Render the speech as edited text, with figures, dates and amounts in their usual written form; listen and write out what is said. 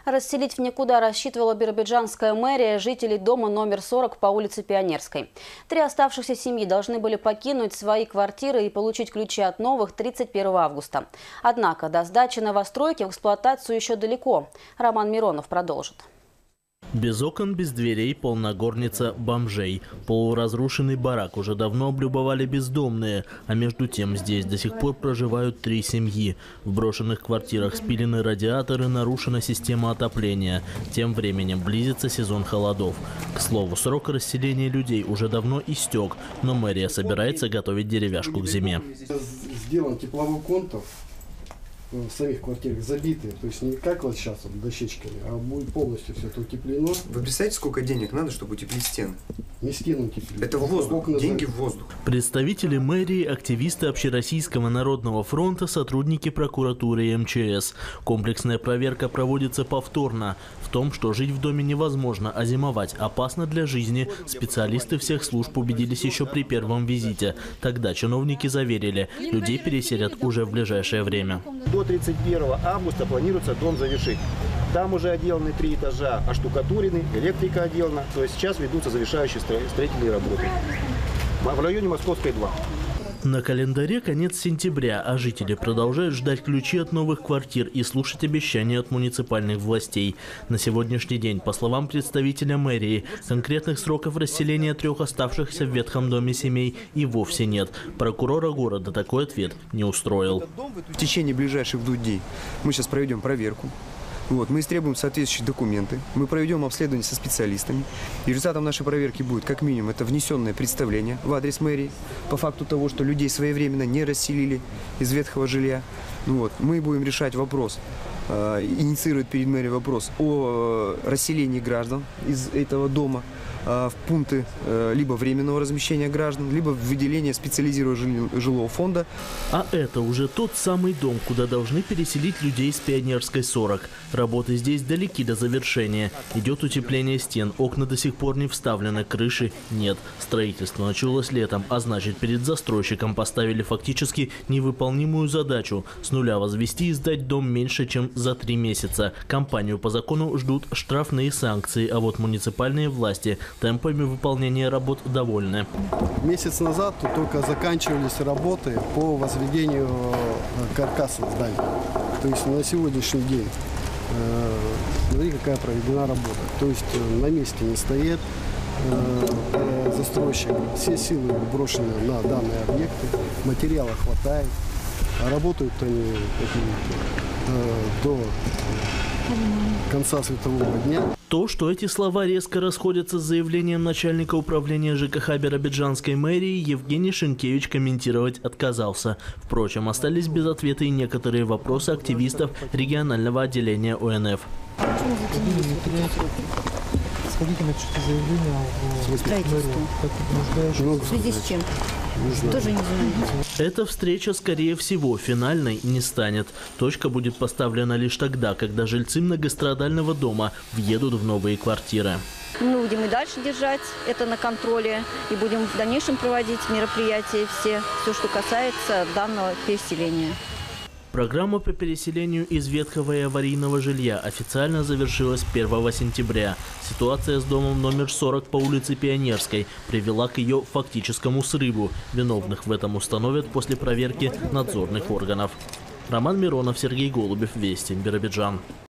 Расселить в никуда рассчитывала биробиджанская мэрия жителей дома номер 40 по улице Пионерской. 3 оставшихся семьи должны были покинуть свои квартиры и получить ключи от новых 31 августа. Однако до сдачи новостройки в эксплуатацию еще далеко. Роман Миронов продолжит. Без окон, без дверей, полная горница бомжей. Полуразрушенный барак уже давно облюбовали бездомные, а между тем здесь до сих пор проживают 3 семьи. В брошенных квартирах спилены радиаторы, нарушена система отопления. Тем временем близится сезон холодов. К слову, срок расселения людей уже давно истек, но мэрия собирается готовить деревяшку к зиме. Сделан тепловой контур. В самих квартирах забиты, то есть не как вот сейчас вот, дощечками, а будет полностью все это утеплено. Вы представляете, сколько денег надо, чтобы утеплить стены? Не стену утеплить. Это воздух, деньги в воздух. Представители мэрии, активисты Общероссийского народного фронта, сотрудники прокуратуры и МЧС. Комплексная проверка проводится повторно. В том, что жить в доме невозможно, а зимовать опасно для жизни, специалисты всех служб убедились еще при первом визите. Тогда чиновники заверили, людей переселят уже в ближайшее время. До 31 августа планируется дом завершить. Там уже отделаны 3 этажа, оштукатурены, электрика отделана. То есть сейчас ведутся завершающие строительные работы. В районе Московской 2. На календаре конец сентября, а жители продолжают ждать ключи от новых квартир и слушать обещания от муниципальных властей. На сегодняшний день, по словам представителя мэрии, конкретных сроков расселения 3 оставшихся в ветхом доме семей и вовсе нет. Прокурора города такой ответ не устроил. В течение ближайших 2 дней мы сейчас проведем проверку. Мы истребуем соответствующие документы, мы проведем обследование со специалистами. И результатом нашей проверки будет, как минимум, это внесенное представление в адрес мэрии по факту того, что людей своевременно не расселили из ветхого жилья. Мы будем решать вопрос, инициировать перед мэрией вопрос о расселении граждан из этого дома в пункты либо временного размещения граждан, либо выделения специализированного жилого фонда. А это уже тот самый дом, куда должны переселить людей с Пионерской 40. Работы здесь далеки до завершения. Идет утепление стен, окна до сих пор не вставлены, крыши нет. Строительство началось летом, а значит, перед застройщиком поставили фактически невыполнимую задачу – с нуля возвести и сдать дом меньше, чем за 3 месяца. Компанию по закону ждут штрафные санкции, а вот муниципальные власти темпами выполнения работ довольны. Месяц назад тут только заканчивались работы по возведению каркаса здания. То есть на сегодняшний день, смотри, какая проведена работа. То есть на месте не стоит застройщик. Все силы брошены на данные объекты, материала хватает. А работают они до конца светового дня. То, что эти слова резко расходятся с заявлением начальника управления ЖКХ биробиджанской мэрии, Евгений Шинкевич комментировать отказался. Впрочем, остались без ответа и некоторые вопросы активистов регионального отделения ОНФ. Сходите, напишите заявление о строительстве. В связи с чем? Тоже не знаю. Эта встреча, скорее всего, финальной не станет. Точка будет поставлена лишь тогда, когда жильцы многострадального дома въедут в новые квартиры. Мы будем и дальше держать это на контроле и будем в дальнейшем проводить мероприятия все, что касается данного переселения. Программа по переселению из ветхого и аварийного жилья официально завершилась 1 сентября. Ситуация с домом номер 40 по улице Пионерской привела к ее фактическому срыву. Виновных в этом установят после проверки надзорных органов. Роман Миронов, Сергей Голубев, Вести, Биробиджан.